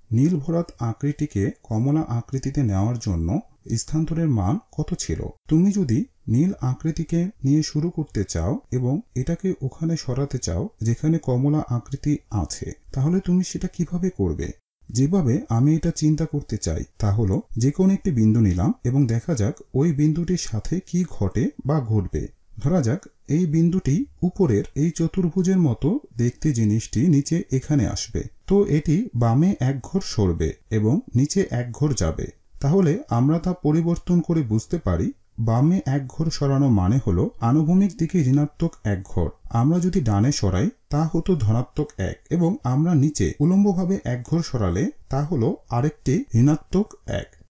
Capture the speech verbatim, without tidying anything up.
নীল ভরাট আকৃতিকে কমলা আকৃতিতে নেওয়ার জন্য স্থানান্তরের মান কত ছিল? তুমি যদি নীল আকৃতিকে নিয়ে শুরু করতে চাও এবং এটাকে ওখানে সরাতে চাও যেখানে কমলা আকৃতি আছে, তাহলে তুমি সেটা কিভাবে করবে? যেভাবে আমি এটা চিন্তা করতে চাই তা হলো, যে কোনো একটি বিন্দু নিলাম এবং দেখা যাক ওই বিন্দুটির সাথে কি ঘটে বা ঘটবে। ধরা যাক এই বিন্দুটি উপরের এই চতুর্ভুজের মতো দেখতে জিনিসটি নিচে এখানে আসবে, তো এটি বামে এক ঘর সরবে এবং নিচে এক ঘর যাবে। তাহলে আমরা তা পরিবর্তন করে বুঝতে পারি বামে এক ঘর সরানো মানে হলো আনুভূমিক দিকে ঋণাত্মক এক ঘর। আমরা যদি ডানে সরাই তা হতো ধনাত্মক এক, এবং আমরা নিচে উলম্বভাবে এক ঘর সরালে তা হলো আরেকটি ঋণাত্মক এক।